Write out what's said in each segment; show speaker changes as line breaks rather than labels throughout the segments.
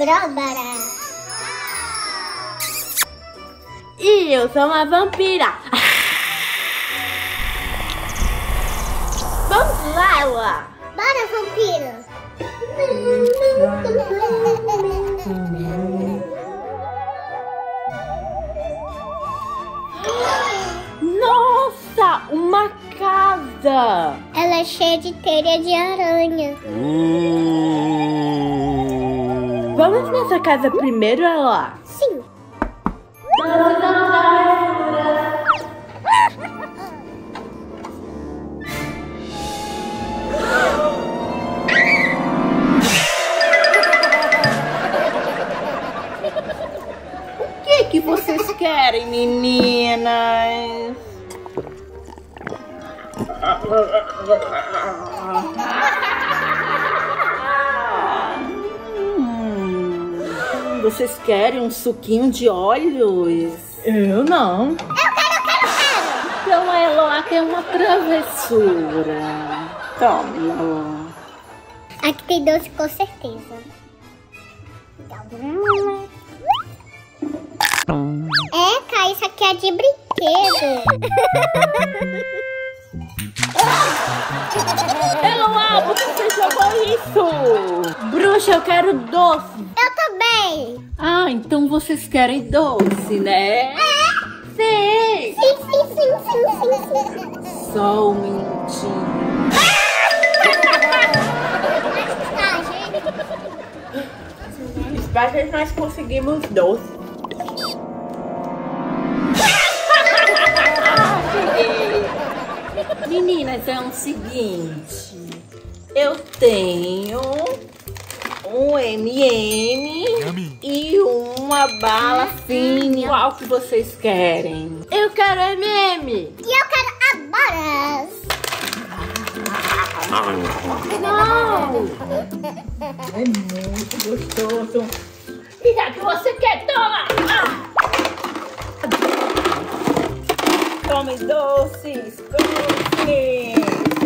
Bárbara.
E eu sou uma vampira. Vamos lá, Ela.
Bora, vampiro.
Nossa, uma casa.
Ela é cheia de teia de aranha.
Vamos nessa casa primeiro, Ela?
Sim.
O que vocês querem, meninas? Vocês querem um suquinho de olhos? Eu não.
Eu quero.
Então a Eloá quer uma travessura. Toma, Eloá.
Aqui tem doce com certeza. Eca, isso aqui é de brinquedo.
Eloá, por que você jogou isso? Bruxa, eu quero doce.
Eu também.
Ah, então vocês querem doce, né? Sim.
Sim.
Só um minutinho. Espero que nós conseguimos doce. Meninas, é o seguinte. Eu tenho um M&M e uma bala fine. Qual que vocês querem? Eu quero M&M.
E eu quero abaras.
Não! É muito gostoso. E já que você quer, toma! Tome doces, doces!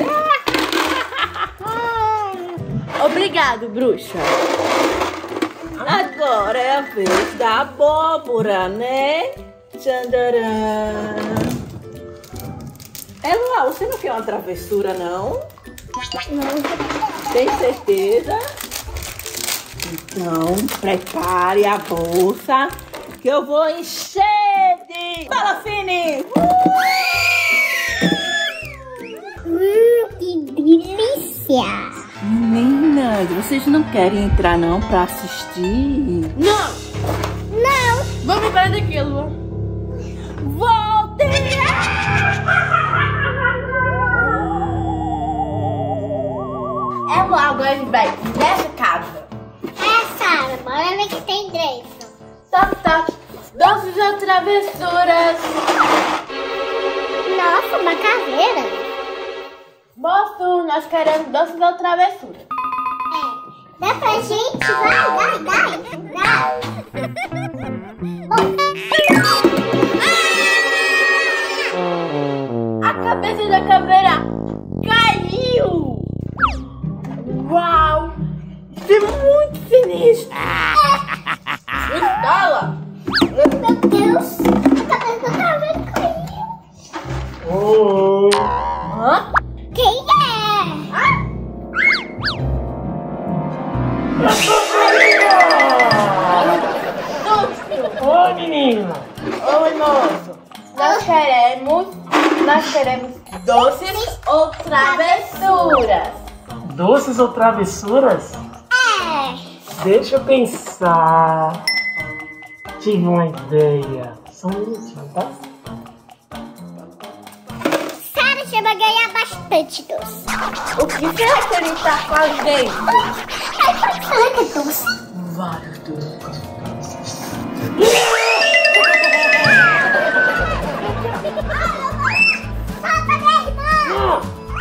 Obrigado, bruxa. Agora é a vez da abóbora, né? Tchandarã. Ela, você não quer uma travessura, não?
Não.
Tem certeza? Então, prepare a bolsa que eu vou encher de bala fine!
Que delícia!
Meninas, vocês não querem entrar não pra assistir? Não!
Não!
Vamos embora daqui, Lua! Voltem! É logo, a gente vai nessa casa.
É, Sara, bora ver que tem dentro.
Tá. Doces ou travessuras?
Nossa, uma caveira.
Moço, nós queremos doces ou travessura.
Dá pra gente? Vai.
A cabeça da caveira caiu! Uau! Isso é muito sinistro! Instala!
Meu Deus, a cabeça da caveira caiu.
Hã?
Quem é?
Oi, menina.
Oi, moço! Nós queremos doces ou travessuras?
Doces ou travessuras? Deixa eu pensar. Tive uma ideia. Só um minutinho, tá?
Sara, você vai ganhar bastante doce.
O que será que ele está fazendo?
Pode falar que é doce?
Vários doces.
Solta, minha irmã!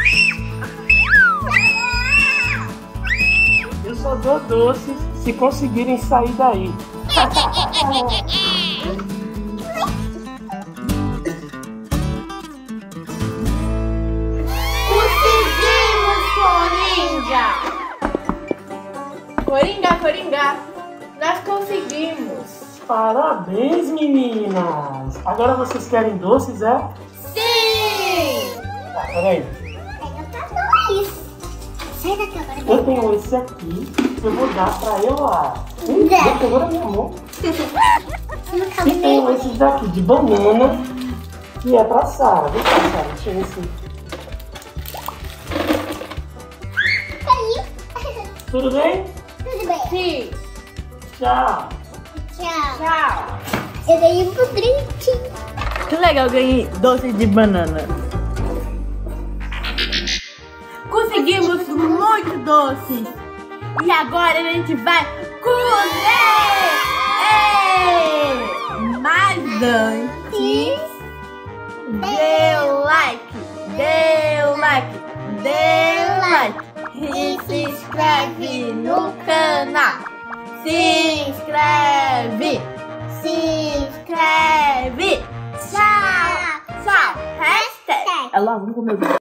Eu só dou doces se conseguirem sair daí.
Conseguimos, Coringa! Coringa! Nós conseguimos.
Parabéns, meninas! Agora vocês querem doces, é?
Sim!
Tá, peraí.
Pega pra dois. Sai daqui agora.
Eu tenho esse aqui, eu vou dar pra Ela. Segura minha mão.
Você não
E
cabe
tenho
nem.
esses daqui de banana, que é pra Sara. Vem cá, Sara, deixa eu ver se...
Caiu.
Tudo bem?
Tudo bem.
Sim!
Tchau.
Tchau.
Tchau!
Eu ganhei um drink.
Que legal, ganhei doce de banana. Conseguimos muito doces. E agora a gente vai comer! Ei! Mas antes, dê o like, dê o like, dê o like. E se inscreve no canal. Se inscreve. Se inscreve. Tchau. Tchau. Hashtag. É logo no começo.